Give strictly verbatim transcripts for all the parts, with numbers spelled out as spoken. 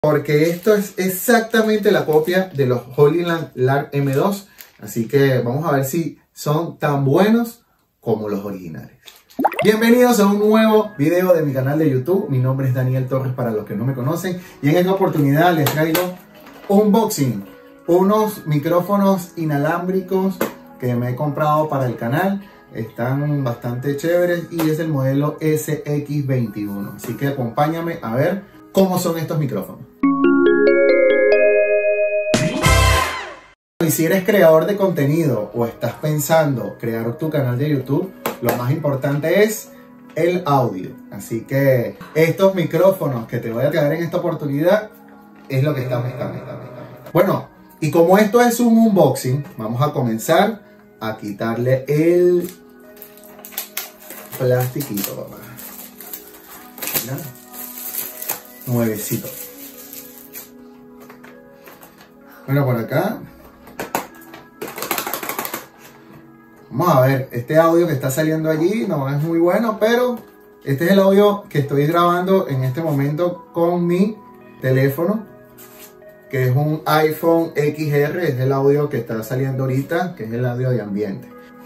porque esto es exactamente la copia de los Holyland Lark M dos, así que vamos a ver si son tan buenos como los originales. Bienvenidos a un nuevo video de mi canal de YouTube. Mi nombre es Daniel Torres para los que no me conocen, y en esta oportunidad les traigo un unboxing, unos micrófonos inalámbricos que me he comprado para el canal. Están bastante chéveres y es el modelo S X veintiuno, así que acompáñame a ver cómo son estos micrófonos. Y si eres creador de contenido o estás pensando crear tu canal de YouTube, lo más importante es el audio. Así que estos micrófonos que te voy a traer en esta oportunidad es lo que estamos buscando. Bueno, y como esto es un unboxing, vamos a comenzar a quitarle el plastiquito, papá. Mira, nuevecito. Bueno, por acá vamos a ver, este audio que está saliendo allí no es muy bueno, pero este es el audio que estoy grabando en este momento con mi teléfono, que es un iPhone X R. Es el audio que está saliendo ahorita, que es el audio de ambiente.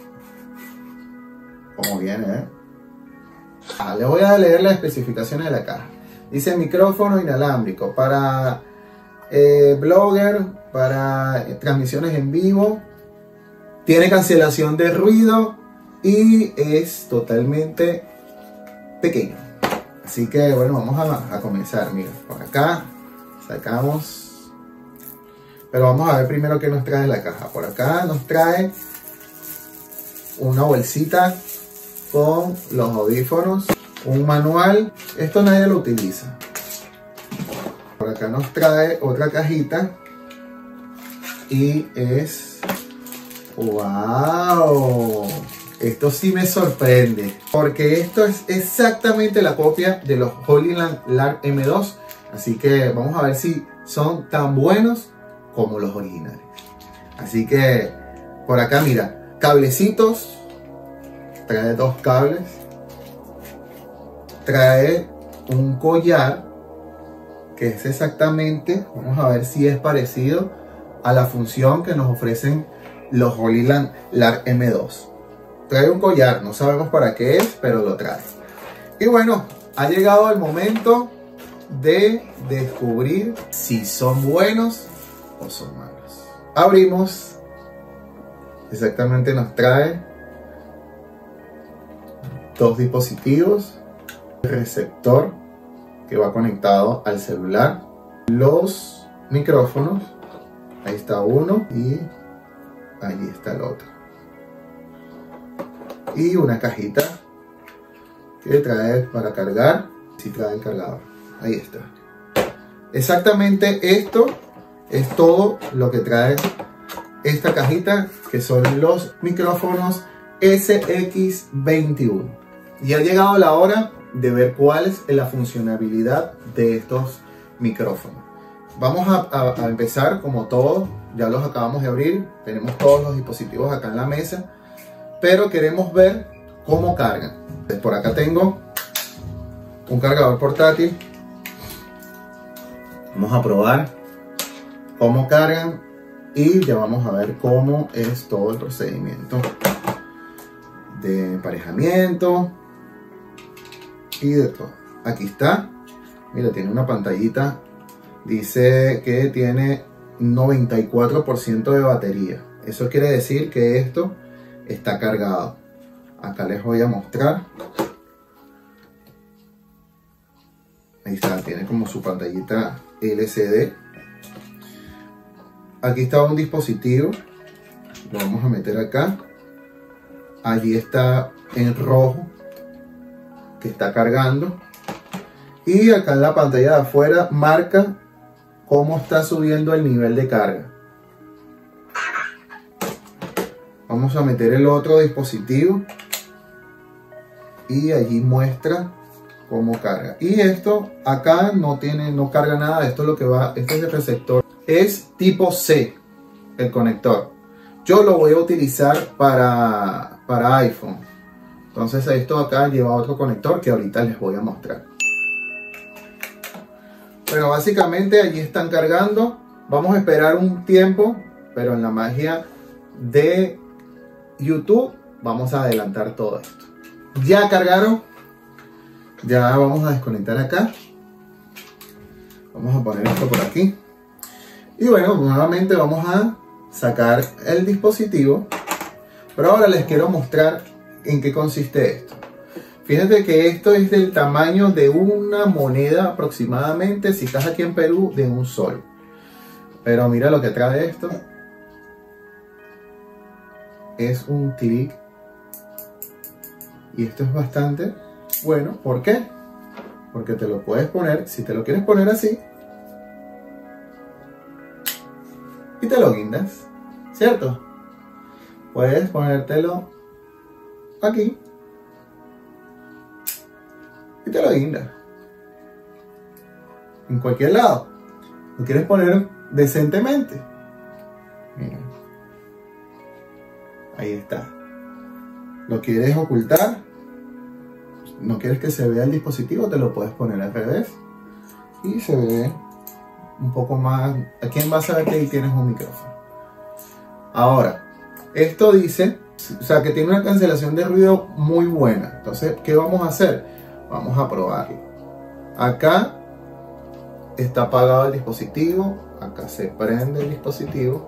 Como viene, ¿eh? Ah, le voy a leer las especificaciones de la caja. Dice micrófono inalámbrico para eh, blogger, para eh, transmisiones en vivo. Tiene cancelación de ruido y es totalmente pequeño. Así que bueno, vamos a, a comenzar. Mira, por acá sacamos. Pero vamos a ver primero qué nos trae la caja. Por acá nos trae una bolsita con los audífonos, un manual. Esto nadie lo utiliza. Por acá nos trae otra cajita y es... ¡wow! Esto sí me sorprende, porque esto es exactamente la copia de los Holyland Lark M dos, así que vamos a ver si son tan buenos como los originales. Así que por acá, mira, cablecitos, trae dos cables, trae un collar que es exactamente, vamos a ver si es parecido a la función que nos ofrecen los Holyland Lark M dos. Trae un collar, no sabemos para qué es, pero lo trae. Y bueno, ha llegado el momento de descubrir si son buenos o son malos. Abrimos. Exactamente, nos trae dos dispositivos, el receptor que va conectado al celular, los micrófonos, ahí está uno y allí está el otro, y una cajita que trae para cargar, si trae el cargador, ahí está. Exactamente esto es todo lo que trae esta cajita, que son los micrófonos S X veintiuno. Y ha llegado la hora de ver cuál es la funcionalidad de estos micrófonos. Vamos a, a, a empezar como todo. Ya los acabamos de abrir, tenemos todos los dispositivos acá en la mesa, pero queremos ver cómo cargan. Por acá tengo un cargador portátil. Vamos a probar cómo cargan y ya vamos a ver cómo es todo el procedimiento de emparejamiento y de todo. Aquí está, mira, tiene una pantallita, dice que tiene noventa y cuatro por ciento de batería. Eso quiere decir que esto está cargado. Acá les voy a mostrar. Ahí está, tiene como su pantallita L C D. Aquí está un dispositivo, lo vamos a meter acá. Allí está en rojo que está cargando, y acá en la pantalla de afuera marca cómo está subiendo el nivel de carga. Vamos a meter el otro dispositivo y allí muestra cómo carga. Y esto acá no tiene, no carga nada. Esto es lo que va, este es el receptor, es tipo C el conector. Yo lo voy a utilizar para, para iPhone. Entonces esto acá lleva otro conector que ahorita les voy a mostrar. Bueno, básicamente allí están cargando. Vamos a esperar un tiempo, pero en la magia de YouTube vamos a adelantar todo esto. Ya cargaron. Ya vamos a desconectar acá. Vamos a poner esto por aquí. Y bueno, nuevamente vamos a sacar el dispositivo. Pero ahora les quiero mostrar en qué consiste esto. Fíjate que esto es del tamaño de una moneda aproximadamente, si estás aquí en Perú, de un sol. Pero mira lo que trae esto. Es un clic. Y esto es bastante bueno. ¿Por qué? Porque te lo puedes poner, si te lo quieres poner así, y te lo guindas, ¿cierto? Puedes ponértelo aquí y te lo guindas en cualquier lado. Lo quieres poner decentemente, mira, ahí está. Lo quieres ocultar, no quieres que se vea el dispositivo, te lo puedes poner al revés y se ve un poco más. ¿A quién va a saber que ahí tienes un micrófono? Ahora, esto dice, o sea, que tiene una cancelación de ruido muy buena. Entonces, ¿qué vamos a hacer? Vamos a probarlo. Acá está apagado el dispositivo, acá se prende el dispositivo.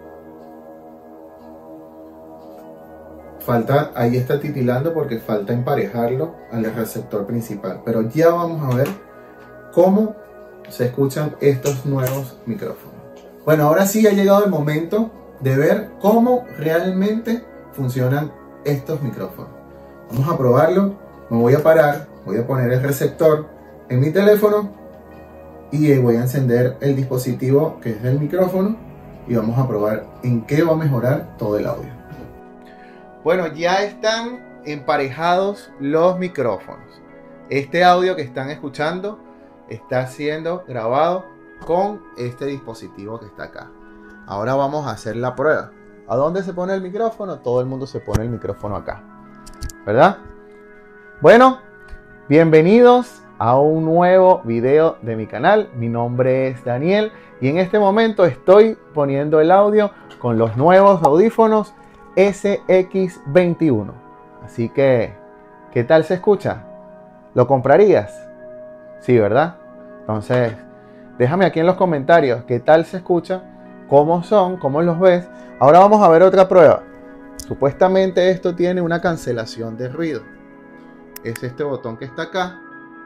Falta, ahí está titilando porque falta emparejarlo al receptor principal. Pero ya vamos a ver cómo se escuchan estos nuevos micrófonos. Bueno, ahora sí ha llegado el momento de ver cómo realmente funcionan estos micrófonos. Vamos a probarlo. Me voy a parar, voy a poner el receptor en mi teléfono y voy a encender el dispositivo que es del micrófono y vamos a probar en qué va a mejorar todo el audio. Bueno, ya están emparejados los micrófonos. Este audio que están escuchando está siendo grabado con este dispositivo que está acá. Ahora vamos a hacer la prueba. ¿A dónde se pone el micrófono? Todo el mundo se pone el micrófono acá, ¿verdad? Bueno, bienvenidos a un nuevo video de mi canal. Mi nombre es Daniel y en este momento estoy poniendo el audio con los nuevos audífonos S X veintiuno. Así que, ¿qué tal se escucha? ¿Lo comprarías? Sí, ¿verdad? Entonces, déjame aquí en los comentarios qué tal se escucha, cómo son, cómo los ves. Ahora vamos a ver otra prueba. Supuestamente esto tiene una cancelación de ruido. Es este botón que está acá.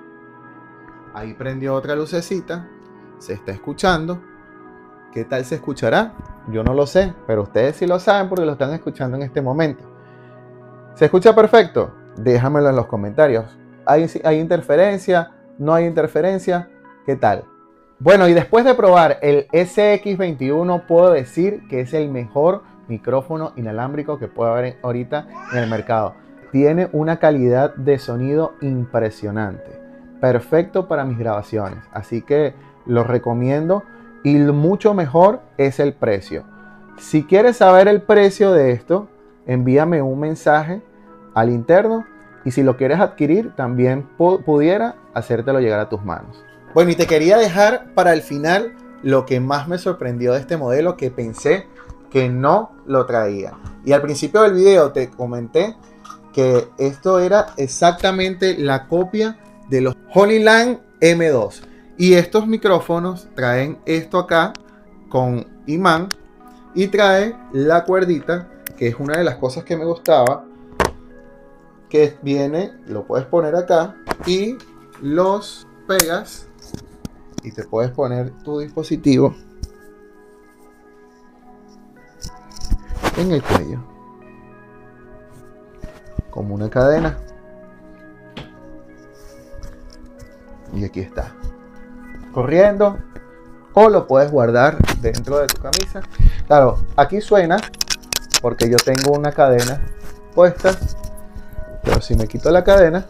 Ahí prendió otra lucecita. Se está escuchando. ¿Qué tal se escuchará? Yo no lo sé, pero ustedes sí lo saben porque lo están escuchando en este momento. ¿Se escucha perfecto? Déjamelo en los comentarios. ¿Hay, hay interferencia? ¿No hay interferencia? ¿Qué tal? Bueno, y después de probar el S X veintiuno, puedo decir que es el mejor micrófono inalámbrico que puede haber ahorita en el mercado. Tiene una calidad de sonido impresionante. Perfecto para mis grabaciones. Así que lo recomiendo. Y mucho mejor es el precio. Si quieres saber el precio de esto, envíame un mensaje al interno. Y si lo quieres adquirir, también pudiera hacértelo llegar a tus manos. Bueno, y te quería dejar para el final lo que más me sorprendió de este modelo, que pensé que no lo traía. Y al principio del video te comenté que esto era exactamente la copia de los Holyland M dos. Y estos micrófonos traen esto acá con imán y trae la cuerdita, que es una de las cosas que me gustaba, que viene, lo puedes poner acá y los pegas y te puedes poner tu dispositivo en el cuello como una cadena y aquí está, corriendo, o lo puedes guardar dentro de tu camisa. Claro, aquí suena porque yo tengo una cadena puesta, pero si me quito la cadena,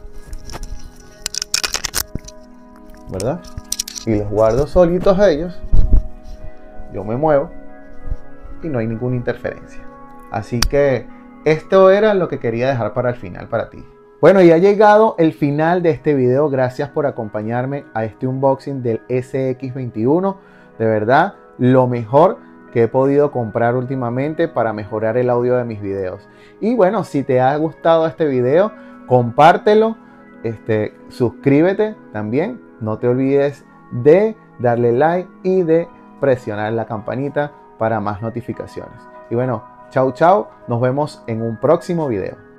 ¿verdad? Y los guardo solitos a ellos, yo me muevo y no hay ninguna interferencia. Así que esto era lo que quería dejar para el final para ti. Bueno, y ha llegado el final de este video. Gracias por acompañarme a este unboxing del S X veintiuno. De verdad, lo mejor que he podido comprar últimamente para mejorar el audio de mis videos. Y bueno, si te ha gustado este video, compártelo, este, suscríbete también. No te olvides de darle like y de presionar la campanita para más notificaciones. Y bueno, chau chau, nos vemos en un próximo video.